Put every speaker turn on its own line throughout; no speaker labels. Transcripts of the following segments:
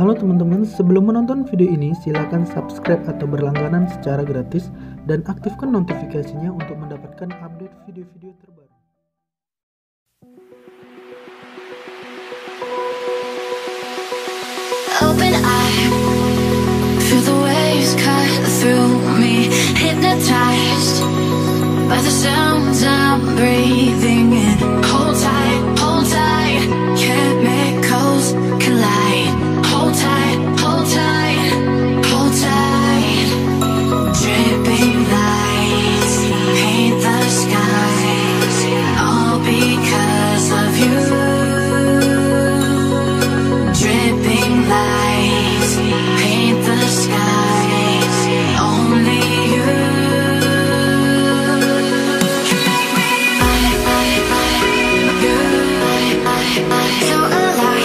Halo teman-teman, sebelum menonton video ini silakan subscribe atau berlangganan secara gratis dan aktifkan notifikasinya untuk mendapatkan update video-video terbaru.
Open eye, feel the waves cut through me, hypnotized by the sounds I'm breathing in. Hold tight, chemicals collide. Hold tight, hold tight, hold tight. Dripping lights paint the skies, all because of you. Dripping lights paint the skies, only you. So alive.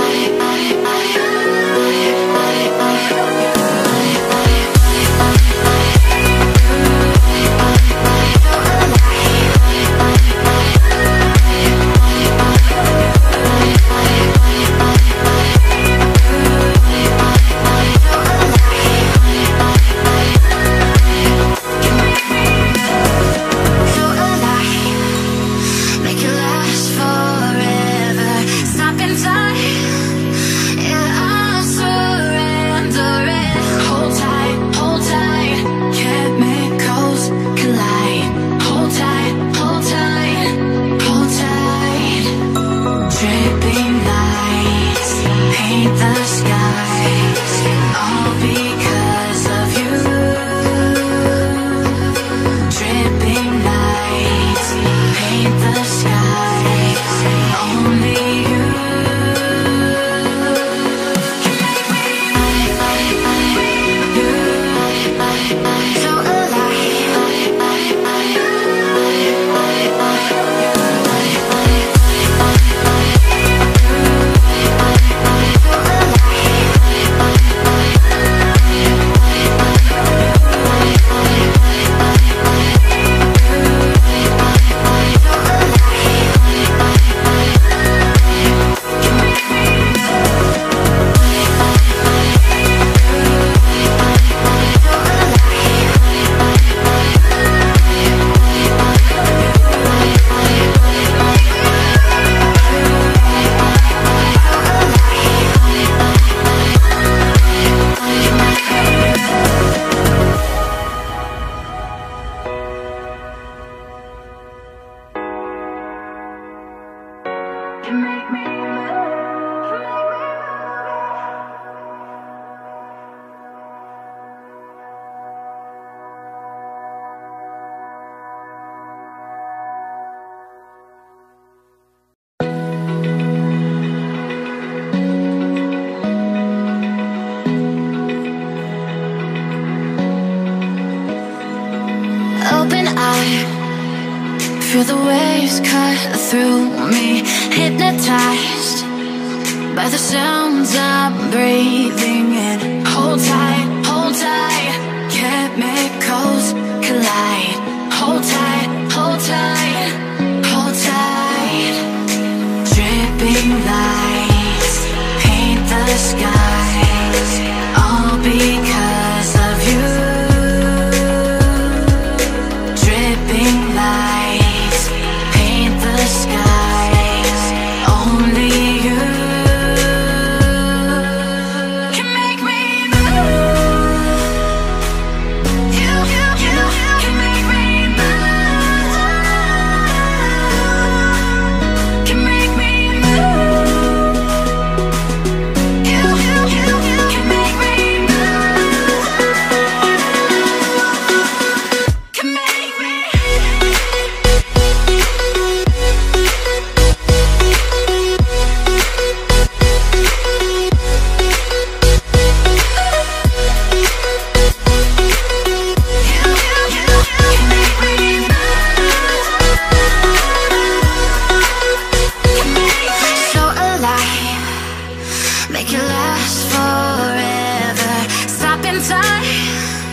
Open eye, feel the waves cut through me, hypnotized by the sounds I'm breathing in. Hold tight, chemicals collide. Hold tight, hold tight, hold tight. Dripping lights paint the skies, all because of you. Dripping lights paint the skies, only you can make me move. You can make me move. Can make me move. You can make me move. Can make me. So alive, make it last forever. Stop in time.